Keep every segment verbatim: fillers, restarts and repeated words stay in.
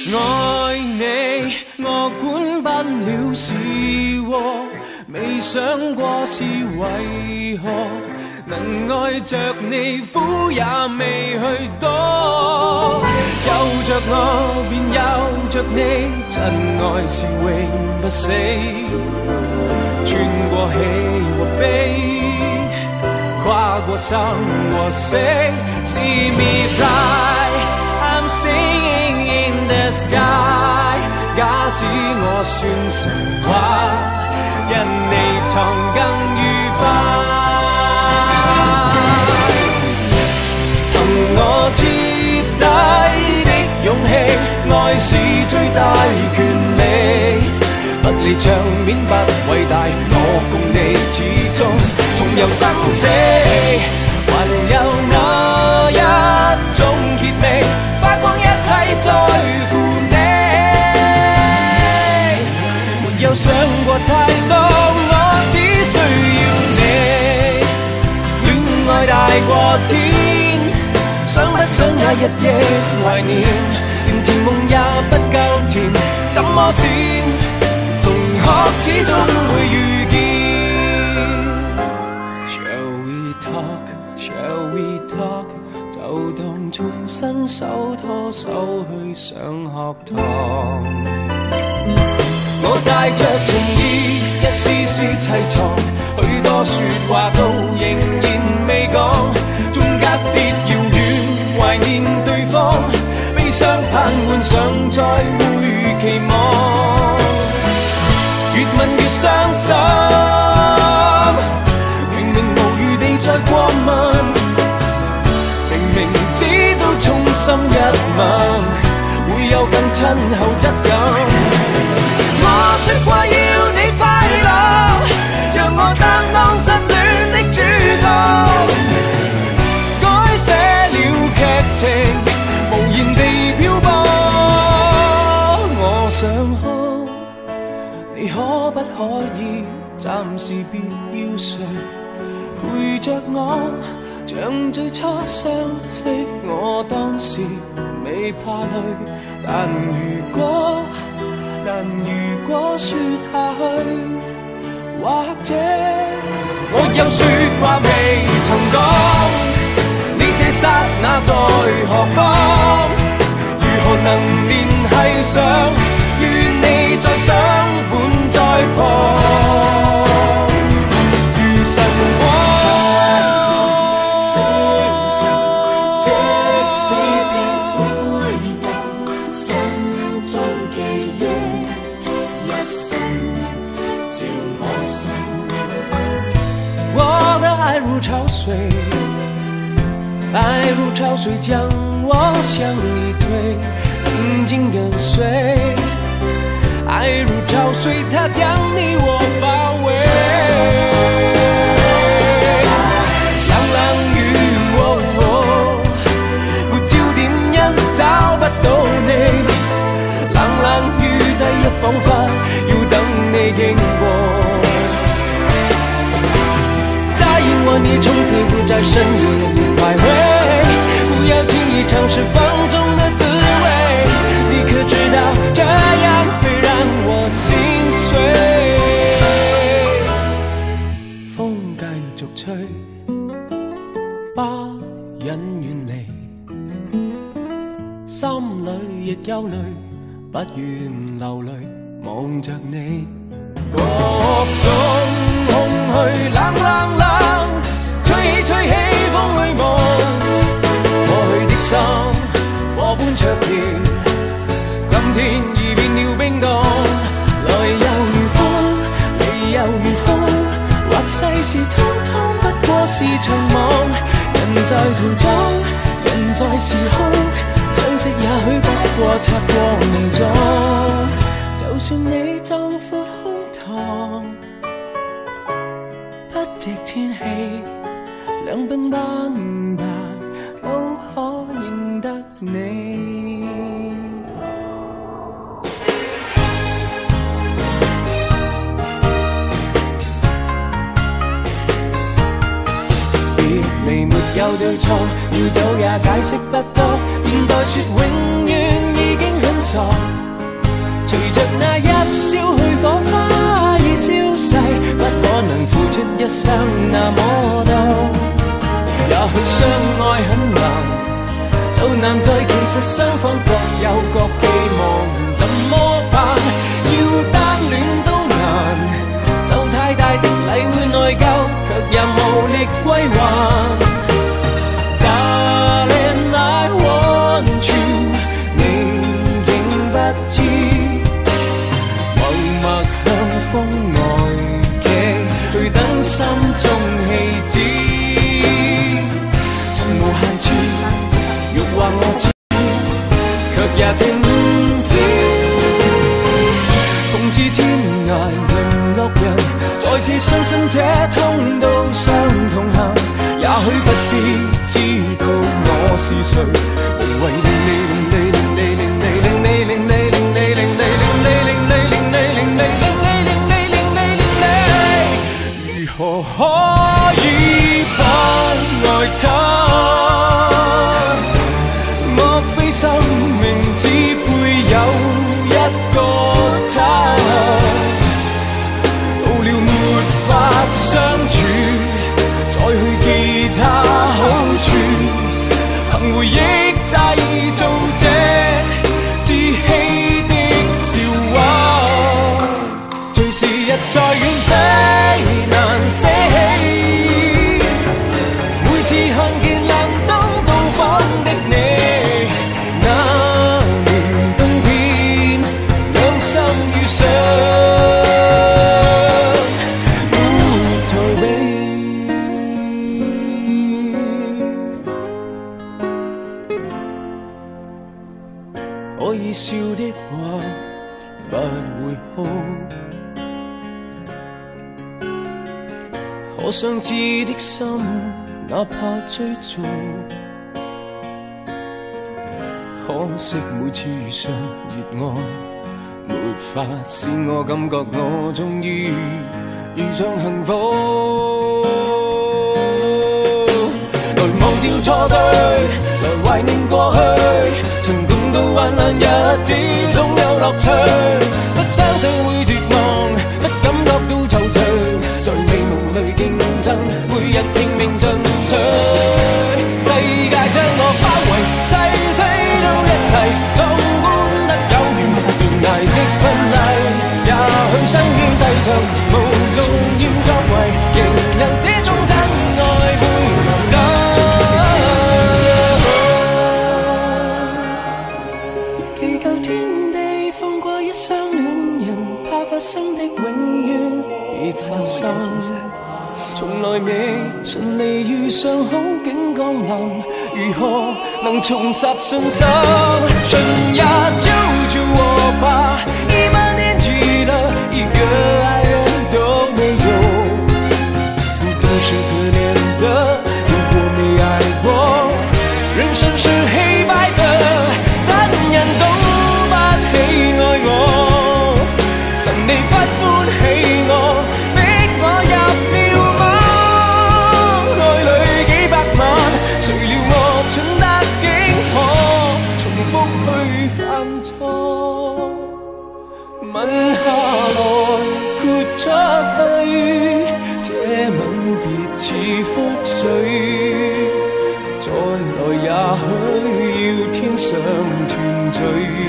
愛你，我管不了是禍，未想過是為何能愛着你，苦也未去多。有着我便有着你，真愛是永不死，穿過喜和悲，跨過生和死。See me fly, I'm singing in the sky。假使我算神話，因你藏更愉快。憑我徹底的勇氣，愛是最大權利。不理場面不偉大，我共你始終同遊生死。還有那一種結味，花光一切在乎你。沒有想過太多，我只需要你。戀愛大過天，想不想那日夜懷念？連甜夢也不夠甜，怎麼閃？同學始終會遇見。Shall we talk? Shall we talk? 就當重新手拖手去上學堂。我帶着情意，一絲絲悽藏，許多說話都仍然未講，縱隔別遙遠，懷念對方，悲傷盼換上再會期望，越問越傷心，明明無餘地再過問，明明知道衷心一吻會有更親厚質感。我說過要你快樂，讓我擔當失戀的主角，改寫了劇情，無言地漂泊。我想看，你可不可以暫時別要睡，陪着我，像最初相識，我當時未怕累，但如果但如果說下去，或者我有說話未曾講，你這剎那在何方？如何能聯繫上？願你再相伴在旁，如神光。爱如潮水，爱如潮水将我向你推，紧紧跟随。爱如潮水，它将你我包围。冷冷雨，哦哦，沒焦點因找不到你。冷冷雨，第一彷彿要等你經過。我你從此不在深夜裡徘徊，不要輕易嘗試放縱的滋味，你可知道這樣會讓我心碎。風繼續吹，把人遠離，心裡亦憂慮，不願流淚望着你。各種空虛冷冷冷，吹起吹起風裏夢，過去的心火般灼熱，今天已變了冰凍。來又如風，離又如風，或世事通通不過是場夢。人在途中，人在時空，相識也許不過擦過夢中。就算你壯闊胸膛，不敵天氣，兩鬢斑白都可認得你。別離沒有對錯，要走也解釋不多，現代說永遠已經很少。 索。隨着那一消去火花已消逝，不可能付出一生那麼多。也許相愛很難，就難在其實雙方各有各寄望，怎麼辦？要單戀都難，受太大的禮會內疚，卻也無力歸還。Darling, I want you， 你竟不知，默默向風外企，去等心中氣子。曾無限次欲話我知，卻也停止。共似天涯淪落人，再次相信這通道上同行。也許不必知道我是誰，無謂令你令你令你令你令你令你令你令你令你令你令你令你令你令你令你，如何可以不愛他？莫非生命只配有一個他？到了沒法相處，再去記他好處，憑回憶製造這自欺的笑話。隨時日在遠飛難捨棄，每次看見亮燈到訪的你，那年冬天兩心遇上，沒逃避。可以笑的話不會哭，可相知的心哪怕追逐。可惜每次遇上熱愛，沒法使我感覺我終於遇上幸福。來忘掉錯對，來懷念過去，曾共度患難日子總有樂趣。不相信會絕望，不感覺到惆悵，在美夢裏競爭，每日拼命進取。世界將我包圍，細碎到一齊，壯觀得有懸崖的婚禮。也許生於世上無重要作為，仍有這種真愛會留低。祈求天地放過一雙戀人，怕發生的永遠別發生。從來未順利遇上好景降臨，如何能重拾信心？春呀就就我吧，一萬年記得一個愛人都沒有，不都是可憐的，如果沒愛過，人生是黑白的，怎人都不喜愛我，神你不歡喜我，逼我入了網，愛裏幾百萬，誰料我蠢得竟可重複去犯錯，吻下來豁出去，這吻別似覆水，再來也許要天上團聚，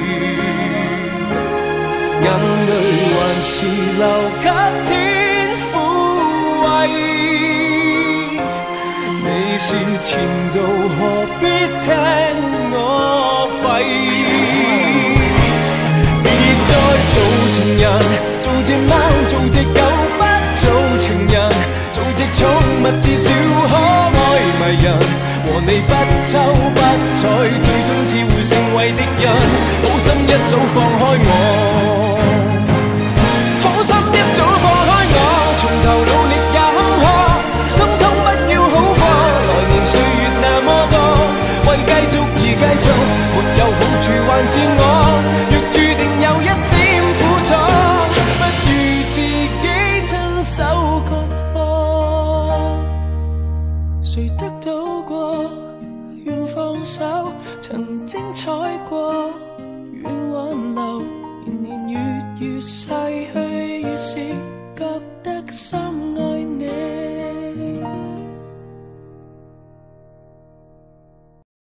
眼淚還是留給天撫慰。你是前度，何必聽我吠？別再做情人，做隻貓，做隻狗，不做情人，做隻寵物，至少可愛迷人。和你不瞅不睬，最終只會成為敵人。好心一早放開我，好心一早放開我，從頭努力也坎坷，通通不要好過。來年歲月那麼多，為繼續而繼續，沒有好處還是我。若注定有一點苦楚，不如自己親手割破。誰得到過願放手，曾精彩過願挽越逝去越是覺得心